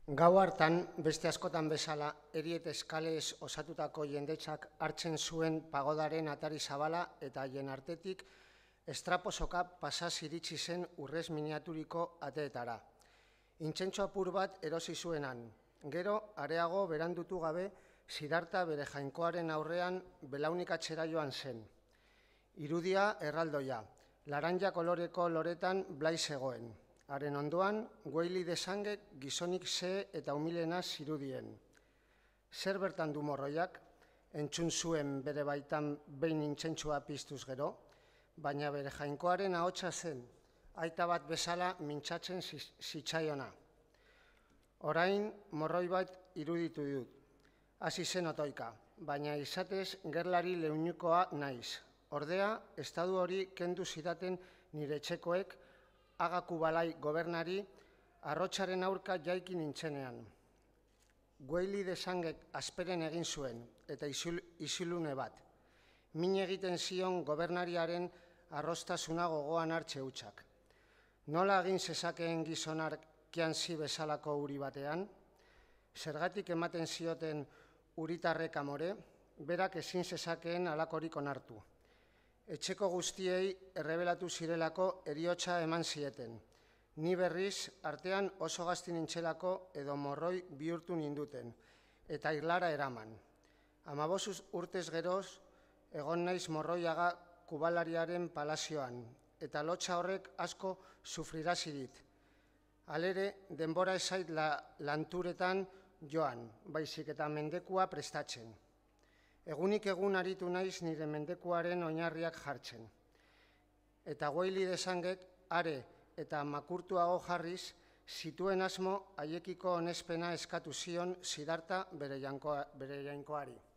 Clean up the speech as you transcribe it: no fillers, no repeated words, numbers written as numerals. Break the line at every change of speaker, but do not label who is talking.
Gau hartan, beste askotan bezala, Eriet eskalez osatutako jendetzak hartzen zuen pagodaren atari zabala eta haien artetik estraposoka pasaz iritsi zen urrez miniaturiko ateetara. Intsentso apur bat erosi zuenan, gero areago berandutu gabe Sidarta bere jainkoaren aurrean belaunikatxera joan zen. Irudia erraldoia, laranja koloreko loretan blai zegoen. Haren ondoan, Weili desangek gizonik ze eta humilena zirudien. Zer bertan du morroiak, entzun zuen bere baitan behin intsentsua piztuz gero, baina bere jainkoaren ahotsa zen, aita bat bezala mintzatzen zitzaiona. Orain, morroi bat iruditu dut. Hasi zen otoika, baina izatez gerlari leunukoa naiz. Ordea, estadu hori kendu zidaten nire etxekoek, Agakubalai gobernari arrotsaren aurka jaiki nintzenean. Weili desangek azperen egin zuen eta isilune bat. Min egiten zion gobernariaren arrostasuna gogoan hartze hutsak. Nola egin zezakeen gizonak kianzi bezalako uri batean? Zergatik ematen zioten uritarrek amore, berak ezin zezakeen alakorik onartu. Etxeko guztiei errebelatu zirelako heriotza eman zieten. Ni berriz artean oso gazti nintzelako edo morroi bihurtu ninduten, eta irlara eraman. 15 urtez geroz, egon naiz morroiaga kubalariaren palazioan, eta lotxa horrek asko sufrirazirit. Halere, denbora ezait lanturetan joan, baizik eta mendekua prestatzen. Egunik egun aritu naiz nire mendekuaren oinarriak jartzen. Eta Weili desangek are eta makurtuago jarriz, zituen asmo haiekiko onespena eskatu zion Sidarta bere jainkoari.